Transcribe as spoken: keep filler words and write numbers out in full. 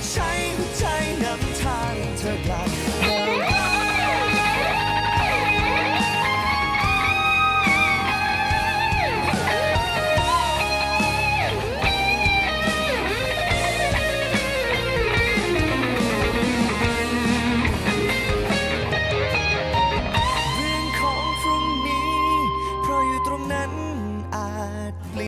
ใช้หัวใจนำทางเธอไกล